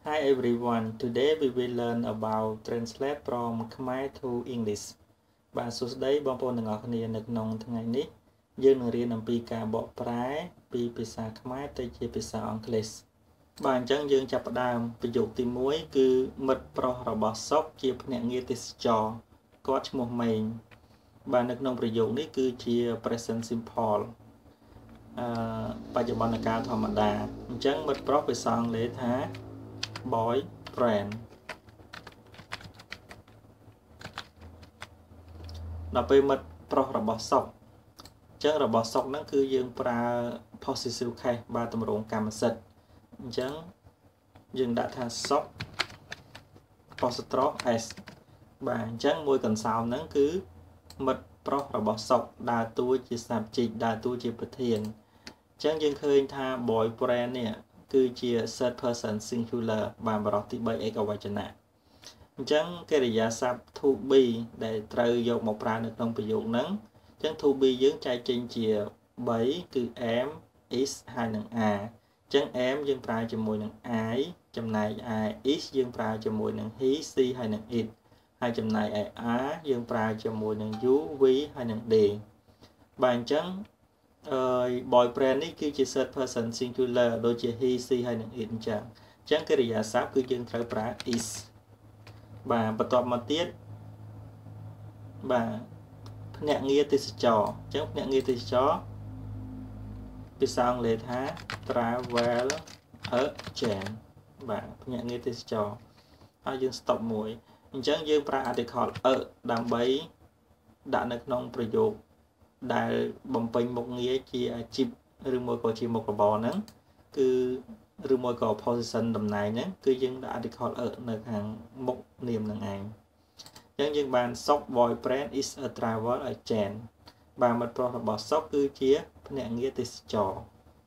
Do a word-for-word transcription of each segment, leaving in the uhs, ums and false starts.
Hi everyone, today we will learn about translate from Khmer to English. បាទសួស្តីបងប្អូនទាំងអស់គ្នានៅក្នុងថ្ងៃនេះយើងនឹងរៀនអំពីការបកប្រែពីភាសាខ្មែរទៅជាភាសាអង់គ្លេសបាទអញ្ចឹងយើងចាប់ផ្ដើមប្រយោគទីមួយគឺមិត្តប្រុសរបស់សុកជាភ្នាក់ងារទេសចរគាត់ឈ្មោះម៉េងបាទនៅក្នុងប្រយោគនេះគឺជា present simple អឺបច្ចុប្បន្នកាលធម្មតាអញ្ចឹងមិត្តប្រុសភាសាអង់គ្លេសថា boy friend ដល់ពេលមិត្តប្រុសរបស់សុកអញ្ចឹងរបស់សុកហ្នឹងគឺយើងប្រើ possessive case បាទទម្រង់កម្មសិទ្ធិអញ្ចឹងយើងដាក់ថាសុក apostrophe s បាទអញ្ចឹងមួយកន្សោមហ្នឹងគឺមិត្តប្រុសរបស់សុកដើរតួជា subject ដើរតួជាប្រធានអញ្ចឹងយើងឃើញថា boy friend នេះគឺជា third person singular បានបរិបទទីបីឯកវចនៈអញ្ចឹងកិរិយាសព្ទ to be ដែលត្រូវយកមកប្រើនៅក្នុងប្រយោគហ្នឹងអញ្ចឹង to be យើងចែកចេញជាបីគឺ am is ហើយនិង are អញ្ចឹង am យើងប្រើជាមួយនឹង I ចំណែកឯ is យើងប្រើជាមួយនឹង he she ហើយនិង it ហើយចំណែកឯ are យើងប្រើជាមួយនឹង you we ហើយនិង they បាទអញ្ចឹងអឺ boyfriend នេះគឺជា third person singular ដូចជា he she ហើយនិង it អញ្ចឹងអញ្ចឹងកិរិយាសព្ទគឺយើងត្រូវប្រើ is បាទបន្ទាប់មកទៀតបាទភ្នាក់ងារទេសចរអញ្ចឹងភ្នាក់ងារទេសចរភាសាអង់គ្លេសថា travel agent បាទភ្នាក់ងារទេសចរហើយយើង stop មួយអញ្ចឹងយើងប្រើ article a ដើម្បីដាក់នៅក្នុងប្រយោគដែលបំពេញមុខងារជាអាជីពឬមួយក៏ជាមុខរបរហ្នឹងគឺឬមួយក៏ position តំណែងហ្នឹងគឺយើងដាក់ article a នៅខាងមុខនាមនឹងឯងអញ្ចឹងយើងបានសុក boyfriend is a travel agent បាទមិត្តប្រុសរបស់សុកគឺជាភ្នាក់ងារទេសចរ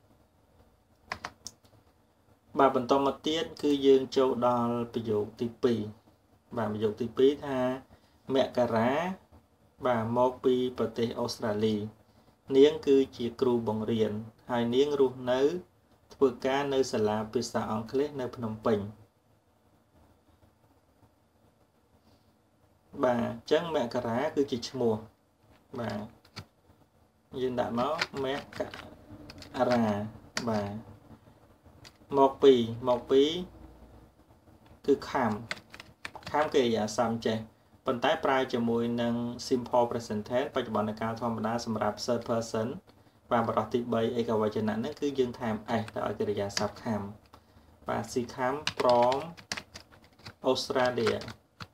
បាទបន្តមកទៀតគឺយើងចូលដល់ប្រយោគទីពីរបាទប្រយោគទីពីរថាមករាបាទមកពីប្រទេសអូស្ត្រាលីនាងគឺជាគ្រូបង្រៀនហើយនាងរស់នៅធ្វើការនៅសាលាភាសាអង់គ្លេសនៅភ្នំពេញបាទអញ្ចឹងមករាគឺជាឈ្មោះបាទយើងដាក់មកមករាបាទមកពីមកពីគឺខំខំកិរិយាសព្ទចេះប៉ុន្តែប្រើជាមួយនឹង simple present tense បច្ចុប្បន្នកាលធម្មតាសម្រាប់ third person បាទបរិបទទីបីឯកវចនៈហ្នឹងគឺយើងថែម s ទៅឲ្យកិរិយាសព្ទខំបាទ she come from Australia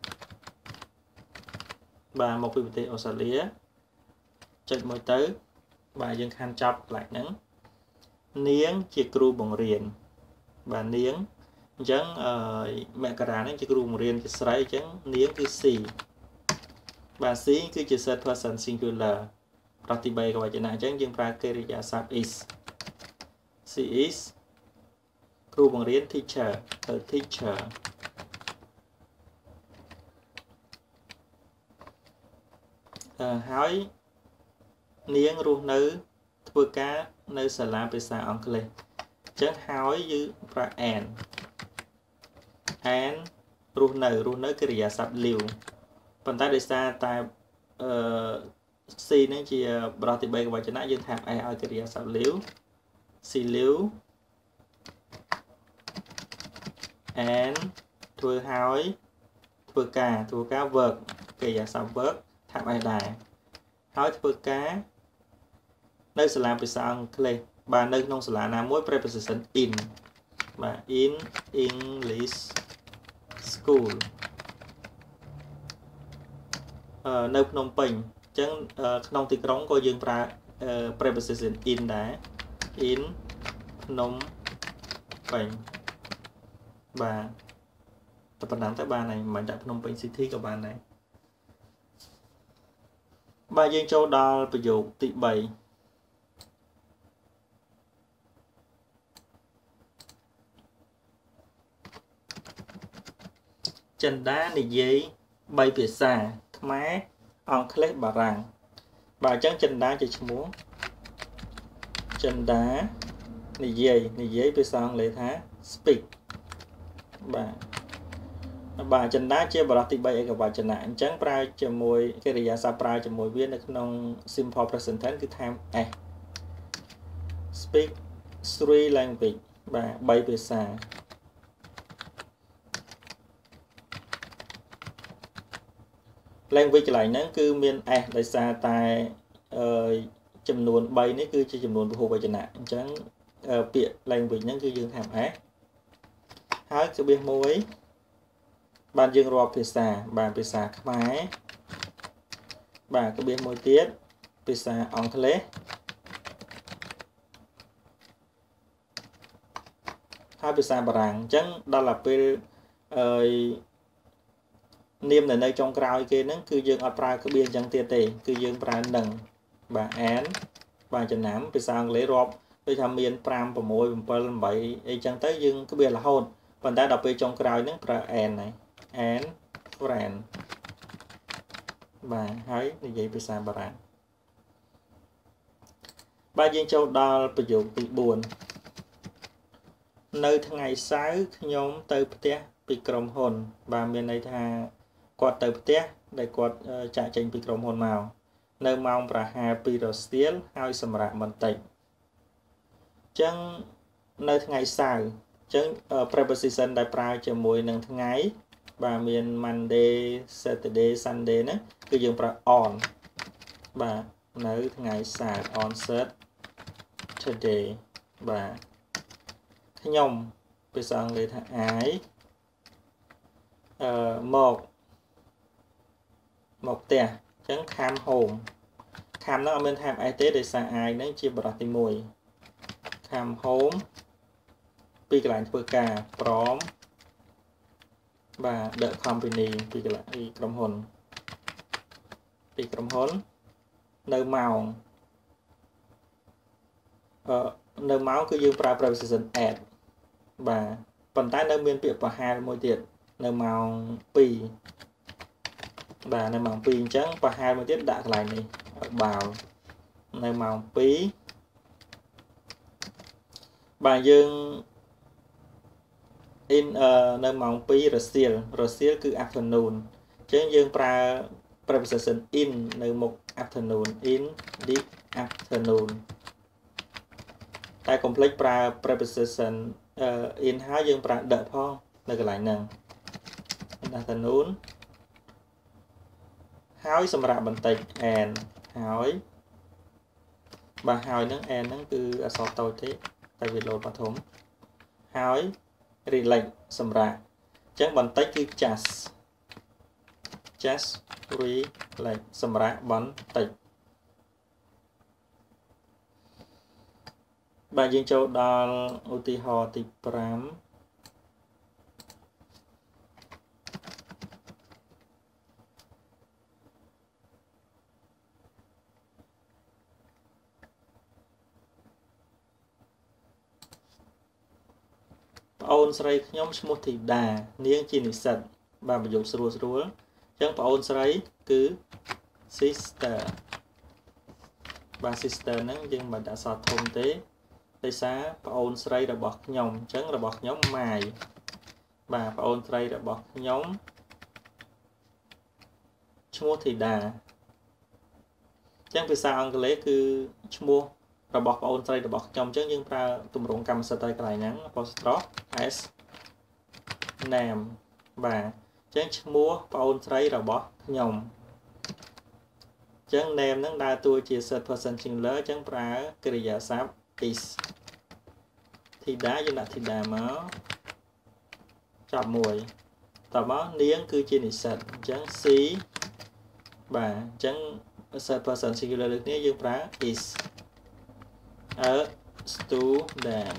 បាទមកពីប្រទេសអូស្ត្រាលីចុចមួយទៅបាទយើងខានចប់កន្លែងហ្នឹងនាងជាគ្រូបង្រៀនបាទនាងអញ្ចឹងអឺមករានេះជាគ្រូបង្រៀនជាស្រីអញ្ចឹងនាងគឺ she បាទ she គឺជា third person singular ប្រតិបត្តិកវចនៈអញ្ចឹងយើងប្រើកិរិយាសព្ទ is she is គ្រូបង្រៀន teacher ទៅ teacher អឺហើយនាងរស់នៅធ្វើការនៅសាលាភាសាអង់គ្លេសអញ្ចឹងហើយយើងប្រើ and and រស់នៅរស់នៅកិរិយាសព្ទ live ប៉ុន្តែដោយសារតែអឺ C នេះជាបរិបទទីបីកវចនៈយើងថែម s ឲ្យកិរិយាសព្ទ live she live and ធ្វើហើយធ្វើការធ្វើការ work កិរិយាសព្ទ work ថែម s ដែរហើយធ្វើការនៅសាលាភាសាអង់គ្លេសបាទនៅក្នុងសាលាណាមួយ preposition in បាទ in English school អឺនៅភ្នំពេញអញ្ចឹងក្នុងទីក្រុងក៏យើងប្រើ preposition in ដែរ in ភ្នំពេញបាទតែប៉ុណ្ណឹងទៅបានហើយមិនដាក់ភ្នំពេញ city ក៏បានដែរបាទយើងចូលដល់ប្រយោគទីបីចិន្តានិយាយបីភាសាខ្មែរអង់គ្លេសបារាំងបាទអញ្ចឹងចិន្តាជាឈ្មោះចិន្តានិយាយនិយាយភាសាអង់គ្លេសថា speak បាទបាទចន្ទាជាបរិបទទី3ឯកវចនៈអញ្ចឹងប្រើជាមួយកិរិយាសព្ទប្រើជាមួយវានៅក្នុង simple present tense គឺ time s speak three language បាទ3ភាសា language កន្លែងហ្នឹងគឺមាន s ដោយសារតែអឺចំនួន3នេះគឺជាចំនួនពហុវចនៈអញ្ចឹងពាក្យ language ហ្នឹងគឺយើងថា s ហើយរបៀបមួយបានយើងរាប់ភាសាបានភាសាខ្មែរបាទរបៀបមួយទៀតភាសាអង់គ្លេសហើយភាសាបារាំងអញ្ចឹងដល់ទៅពេលអឺនាមនៅចុងក្រោយគេហ្នឹងគឺយើងអត់ប្រើក្បៀនអញ្ចឹងទៀតទេគឺយើងប្រើនឹងបាទ and បាទចំណាំភាសាអង់គ្លេសរាប់ដូចថាមាន5 6 7 8អីចឹងទៅយើងក្បៀនរហូតប៉ុន្តែដល់ពេលចុងក្រោយហ្នឹងប្រើ and ហើយ and friend បាទហើយនិយាយភាសាបារាំងបាទយើងចូលដល់ប្រយោគទី4នៅថ្ងៃសៅរ៍ខ្ញុំទៅផ្ទះពីក្រុមហ៊ុនបាទមានន័យថាគាត់ទៅផ្ទះដែលគាត់ចាក់ចេញពីក្រុមហ៊ុនមកនៅម៉ោងប្រហែលពីរសៀលហើយសម្រាប់បន្តិចអញ្ចឹងនៅថ្ងៃសៅរ៍អញ្ចឹង preposition ដែលប្រើជាមួយនឹងថ្ងៃបាទមាន Monday Saturday Sunday ហ្នឹងគឺយើងប្រើ on បាទនៅថ្ងៃសៅរ៍ on Saturday បាទខ្ញុំភាសាអង់គ្លេសថា I អឺមកមកផ្ទះអញ្ចឹង come home come ហ្នឹងអត់មាន time s ទេដោយសារ I ហ្នឹងជាបរិបទទី1 come home ពីកន្លែងធ្វើការព្រមបាទ the company ពីកន្លែងក្រុមហ៊ុនពីក្រុមហ៊ុននៅម៉ោងអឺនៅម៉ោងគឺយើងប្រើ preposition at បាទប៉ុន្តែនៅមានពាក្យប្រហែលមួយទៀតនៅម៉ោង2បាទនៅម៉ោង2អញ្ចឹងប្រហែលមួយទៀតដាក់កន្លែងនេះបាល់នៅម៉ោង2បាទយើង in នៅម៉ោង2រសៀលរសៀលគឺ afternoon អញ្ចឹងយើងប្រើ preposition in នៅមុខ afternoon in the afternoon តែកុំភ្លេចប្រើ preposition in ហើយយើងប្រើ the ផងនៅកន្លែងហ្នឹង afternoon ហើយសម្រាប់បន្តិច and ហើយបាទហើយហ្នឹង and ហ្នឹងគឺអក្សរតូចទេតែវាលោតបឋមហើយ relax សម្រាប់អញ្ចឹងបន្តិចគឺ just just relax សម្រាប់បន្តិចបាទយើងចូលដល់ឧទាហរណ៍ទី5ប្អូនស្រីខ្ញុំឈ្មោះធីតានាងជានិស្សិតបាទប្រយោគស្រួលស្រួលអញ្ចឹងប្អូនស្រីគឺ sister បាទ sister ហ្នឹងយើងមិនដាក់អក្សរធំទេដោយសារប្អូនស្រីរបស់ខ្ញុំអញ្ចឹងរបស់ខ្ញុំ my បាទប្អូនស្រីរបស់ខ្ញុំឈ្មោះធីតាអញ្ចឹងភាសាអង់គ្លេសគឺឈ្មោះរបស់ប្អូនស្រីរបស់ខ្ញុំអញ្ចឹងយើងប្រើទម្រង់កម្មសិទ្ធិឲ្យកន្លែងហ្នឹង apostrophe s name បាទអញ្ចឹងឈ្មោះប្អូនស្រីរបស់ខ្ញុំអញ្ចឹង name ហ្នឹងដើរតួជា third person singular អញ្ចឹងប្រើកិរិយាសព្ទ is ធីតាយើងដាក់ធីតាមកចាប់មួយតមកនាងគឺជានិស្សិតអញ្ចឹង she បាទអញ្ចឹង third person singular ដូចគ្នាយើងប្រើ is a student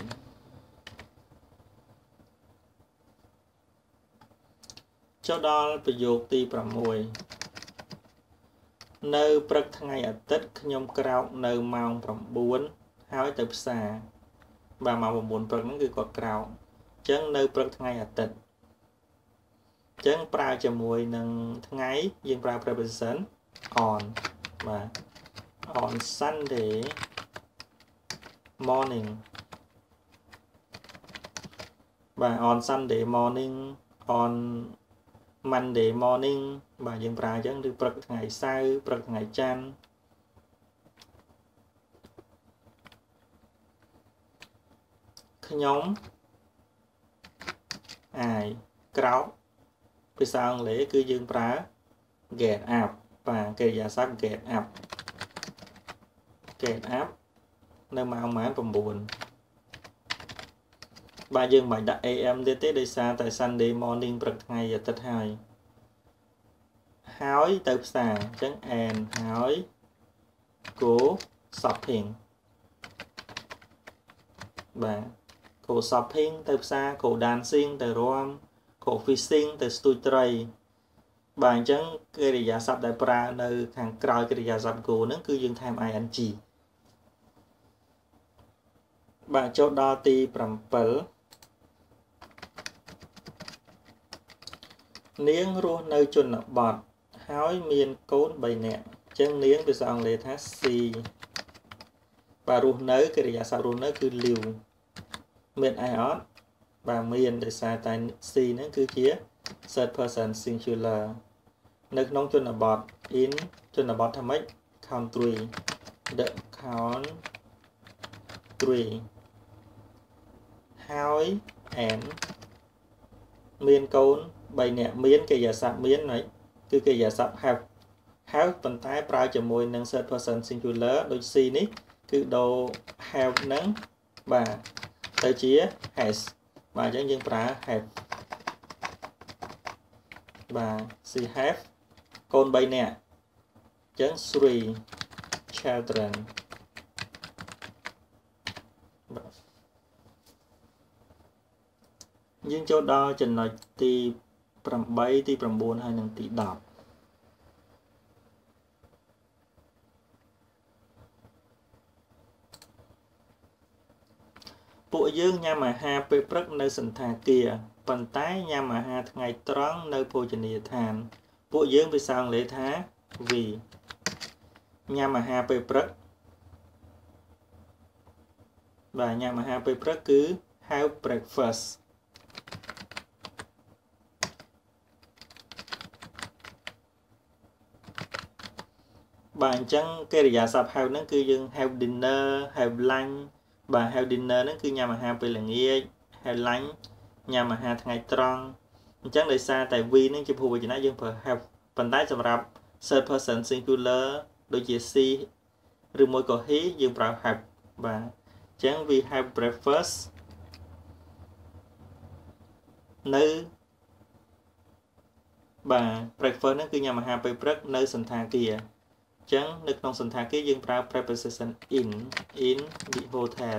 ចូលដល់ប្រយោគទី6នៅព្រឹកថ្ងៃអាទិត្យខ្ញុំក្រោកនៅម៉ោង9ហើយទៅផ្សារបាទម៉ោង9ព្រឹកហ្នឹងគឺគាត់ក្រោកអញ្ចឹងនៅព្រឹកថ្ងៃអាទិត្យអញ្ចឹងប្រើជាមួយនឹងថ្ងៃយើងប្រើ preposition on បាទ on Sunday morning បាទ on Sunday morning on Monday morning បាទយើងប្រើអញ្ចឹងឬព្រឹកថ្ងៃសៅរ៍ព្រឹកថ្ងៃច័ន្ទខ្ញុំអាយក្រោកភាសាអង់គ្លេសគឺយើងប្រើ get up បាទកិរិយាសព្ទ get up get up នៅម៉ោងម៉ោង9បាទយើងមិនដាក់ a m ទៀតទេដោយសារតែ Sunday morning ព្រឹកថ្ងៃអាទិត្យហើយហើយទៅផ្សារអញ្ចឹង and ហើយ go shopping បាទ go shopping ទៅផ្សារ go dancing ទៅរាំ go fishing ទៅស្ទូចត្រីបាទអញ្ចឹងកិរិយាសព្ទដែលប្រើនៅខាងក្រោយកិរិយាសព្ទ go ហ្នឹងគឺយើងថែម ing បាទចូលដល់ទី7នាងរស់នៅជនបទហើយមានកូន3នាក់អញ្ចឹងនាងភាសាអង់គ្លេសថា she បាទរស់នៅកិរិយាសព្ទរស់នៅគឺ live មានអីអត់បាទមានដោយសារតែ she ហ្នឹងគឺជា third person singular នៅក្នុងជនបទ in ជនបទថាម៉េច country the country ហើយ and មានកូន3នាក់មានកិរិយាសព្ទមានហើយគឺកិរិយាសព្ទ have have ប៉ុន្តែប្រើជាមួយនឹង third person singular ដូច C នេះគឺដូរ have ហ្នឹងបាទទៅជា has បាទអញ្ចឹងយើងប្រើ have បាទ she have កូន3នាក់អញ្ចឹង three children យើងចូលដល់ចំណុចទី8ទី9ហើយនិងទី10ពួកយើងញ៉ាំអាហារពេលព្រឹកនៅសន្តាគារប៉ុន្តែញ៉ាំអាហារថ្ងៃត្រង់នៅភោជនីយដ្ឋានពួកយើងភាសាអង់គ្លេសថា we ញ៉ាំអាហារពេលព្រឹកបាទញ៉ាំអាហារពេលព្រឹកគឺ have breakfastបាទអញ្ចឹងកិរិយាសព្ទ have ហ្នឹងគឺយើង have dinner have lunch បាទ have dinner ហ្នឹងគឺញ៉ាំអាហារពេលល្ងាច have lunch ញ៉ាំអាហារថ្ងៃត្រង់អញ្ចឹងដោយសារតែ we ហ្នឹងជាភូវចនៈយើងប្រើ have ប៉ុន្តែសម្រាប់ third person singular ដូចជា she ឬមួយក៏ he យើងប្រើ have បាទអញ្ចឹង we have breakfast នៅបាទ breakfast ហ្នឹងគឺញ៉ាំអាហារពេលព្រឹកនៅសន្តាគារអញ្ចឹងនៅក្នុងសន្តាគារយើងប្រើ preposition in in the hotel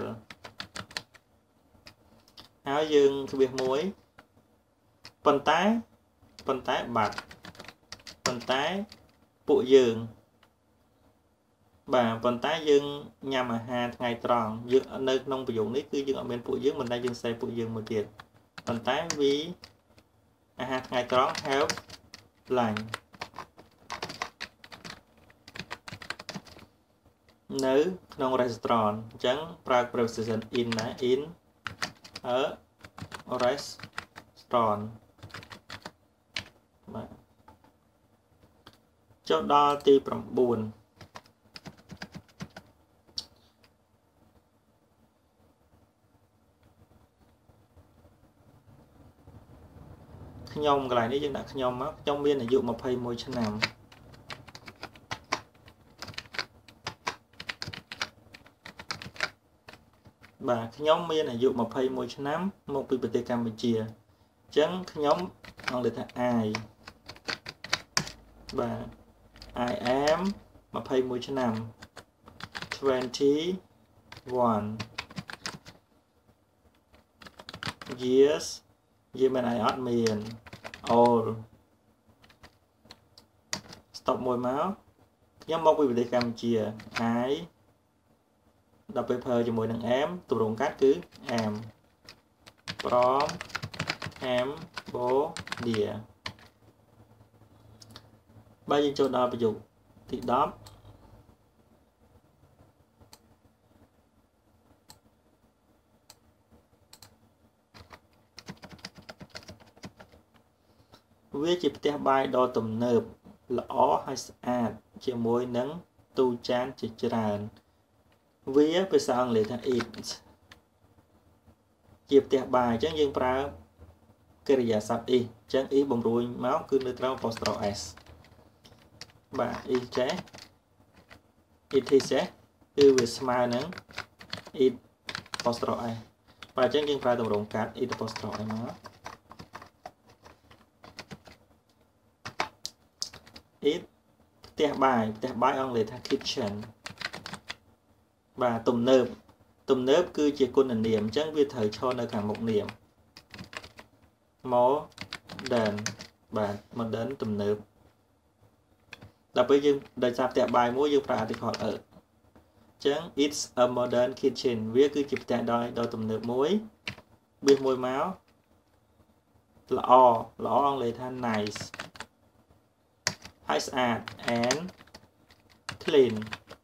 ហើយយើងក្បៀសមួយប៉ុន្តែប៉ុន្តែបាទប៉ុន្តែពួកយើងបាទប៉ុន្តែយើងញ៉ាំអាហារថ្ងៃត្រង់យើងនៅក្នុងប្រយោគនេះគឺយើងអត់មានពួកយើងមិនដែលយើងសេពួកយើងមួយទៀតប៉ុន្តែ we អាហារថ្ងៃត្រង់ have lunch នៅក្នុង restaurant អញ្ចឹងប្រើ preposition in ណា in a restaurant បាទចូលដល់ទី9ខ្ញុំកន្លែងនេះយើងដាក់ខ្ញុំមកខ្ញុំមានអាយុ21ឆ្នាំបាទខ្ញុំមានអាយុ21ឆ្នាំមកពីប្រទេសកម្ពុជាអញ្ចឹងខ្ញុំអង់គ្លេសថា I បាទ I am 21ឆ្នាំ twenty-one years យើងមិនអាយអត់មាន old stop មួយមកខ្ញុំមកពីប្រទេសកម្ពុជា I ដល់ពេលប្រើជាមួយនឹង am ទម្រង់កាត់គឺ am from Cambodia បាទយើងចូលដល់ប្រយោគទី10បវាជាផ្ទះបាយដ៏ទំនើបល្អហើយស្អាតជាមួយនឹងទូចានជាច្រើនវាភាសាអង់គ្លេសថា it ជាផ្ទះបាយអញ្ចឹងយើងប្រើកិរិយាសព្ទ is អញ្ចឹង is បំរួញមកគឺនៅត្រង់ apostrophe s បាទ is ចេះ it is ចេះគឺវាស្មើនឹង it apostrophe s បាទអញ្ចឹងយើងប្រើទម្រង់កាត់ it apostrophe s មក it ផ្ទះបាយផ្ទះបាយអង់គ្លេសថា kitchen បាទទំនើបទំនើបគឺជាគុណនាមអញ្ចឹងវាត្រូវឈរនៅខាងមុខនាម modern បាទ modern ទំនើបដល់ពេលយើងដោយសារផ្ទះបាយមួយយើងប្រើ article er អញ្ចឹង it's a modern kitchen វាគឺជាផ្ទះបាយដ៏ទំនើបមួយបៀសមួយមកល្អល្អអង់គ្លេសថា nice ហើយស្អាត and clean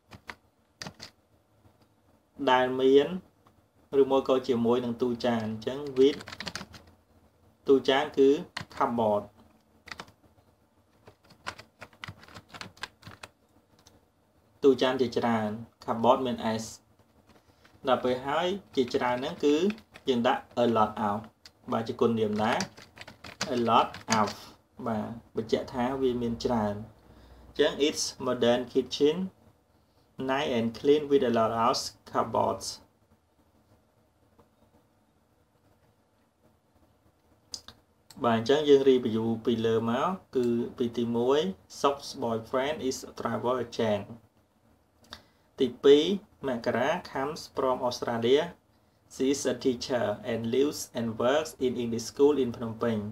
ដែលមានឬមួយក៏ជាមួយនឹងទូចានអញ្ចឹង with ទូចានគឺ cupboard ទូចានជាច្រើន cupboard មាន s ដល់ពេលហើយជាច្រើនហ្នឹងគឺយើងដាក់ a lot out បាទជាគុណនាមដែរ a lot out បាទបញ្ជាក់ថាវាមានច្រើនអញ្ចឹង it's modern kitchen nice and clean with a lot of cupboards បាទអញ្ចឹងយើង review ពីលើមកគឺពីទីមួយ Soc's boyfriend is a travel agent ទីពីរ Makara comes from Australia she is a teacher and lives and works in English school in Phnom Penh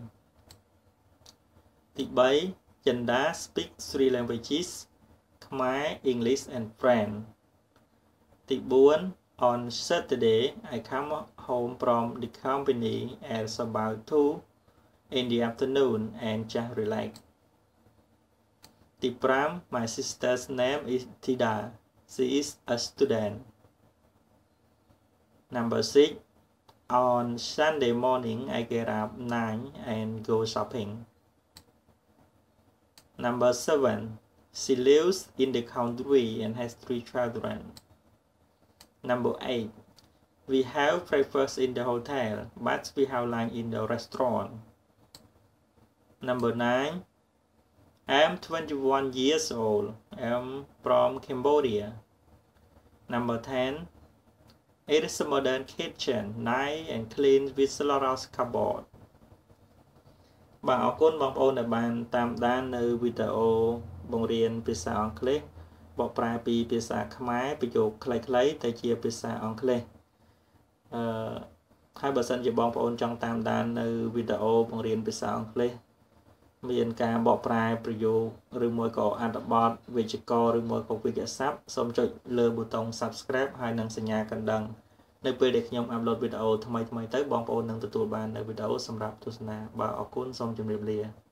ទីបី Chanda speaks three languages Khmer English and French ទីbốn on Saturday I come home from the company at about two in the afternoon and just relax ទីfive my sister's name is Tida she is a student number six on Sunday morning I get up nine and go shopping number seven she lives in the country and has three children number eight we have breakfast in the hotel but we have lunch in the restaurant number nine I am twenty-one years old I am from Cambodia number ten it is a modern kitchen nice and clean with a lot of cupboard បាទអរគុណបងប្អូនដែលបានតាមដាននៅវីដេអូបង្រៀនភាសាអង់គ្លេសបកប្រែពីភាសាខ្មែរប្រយោគខ្លីៗទៅជាភាសាអង់គ្លេសអឺហើយបើសិនជាបងប្អូនចង់តាមដាននៅវីដេអូបង្រៀនភាសាអង់គ្លេសមានការបកប្រែប្រយោគឬមួយក៏អត្ថបទវេយ្យាករណ៍ឬមួយក៏វិទ្យាសាស្ត្រសូមចុចលើប៊ូតុង Subscribe ហើយនិងសញ្ញាកណ្ដឹងនៅពេលដែលខ្ញុំអាប់ឡូតវីដេអូថ្មីៗទៅបងប្អូននឹងទទួលបាននៅវីដេអូសម្រាប់ទស្សនាបាទអរគុណសូមជម្រាបលា